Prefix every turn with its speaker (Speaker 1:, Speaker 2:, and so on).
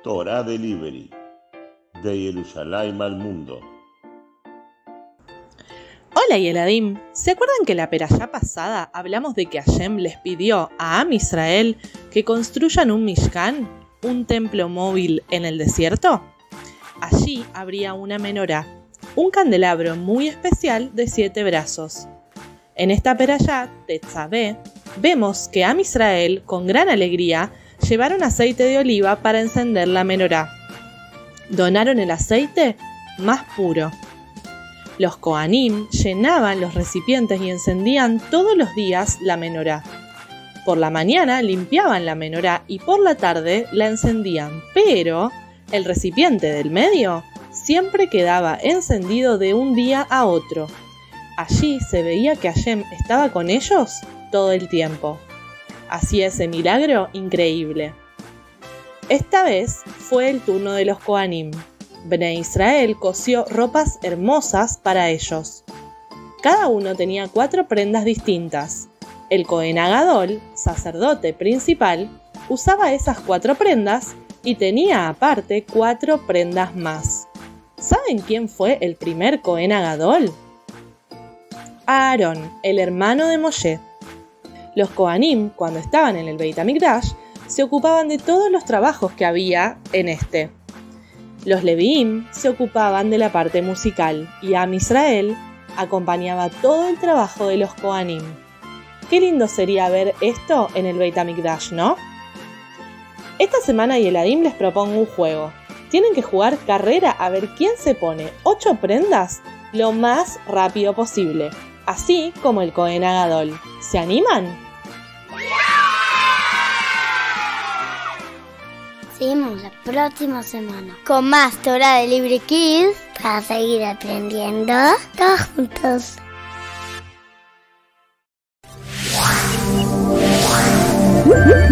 Speaker 1: Torah Delivery, de Jerusalén al mundo.
Speaker 2: Hola Yeladim, ¿se acuerdan que la perashá pasada hablamos de que Hashem les pidió a Am Israel que construyan un Mishkan, un templo móvil en el desierto? Allí habría una menorá, un candelabro muy especial de 7 brazos. En esta perashá, Tetzavé, vemos que Am Israel, con gran alegría, llevaron aceite de oliva para encender la menorá. Donaron el aceite más puro. Los Kohanim llenaban los recipientes y encendían todos los días la menorá. Por la mañana limpiaban la menorá y por la tarde la encendían, pero el recipiente del medio siempre quedaba encendido de un día a otro. Allí se veía que Hashem estaba con ellos todo el tiempo. Hacía ese milagro increíble. Esta vez fue el turno de los Kohanim. Bnei Israel cosió ropas hermosas para ellos. Cada uno tenía 4 prendas distintas. El Cohen Agadol, sacerdote principal, usaba esas 4 prendas y tenía aparte 4 prendas más. ¿Saben quién fue el primer Cohen Agadol? Aarón, el hermano de Moshe. Los Kohanim, cuando estaban en el Beit HaMikdash, se ocupaban de todos los trabajos que había en este. Los Leviim se ocupaban de la parte musical y Am Israel acompañaba todo el trabajo de los Kohanim. Qué lindo sería ver esto en el Beit HaMikdash, ¿no? Esta semana Yeladim les propongo un juego. Tienen que jugar carrera a ver quién se pone 8 prendas lo más rápido posible, así como el Cohen Agadol. ¿Se animan?
Speaker 3: Seguimos la próxima semana con más Torah Delivery Kids para seguir aprendiendo todos juntos.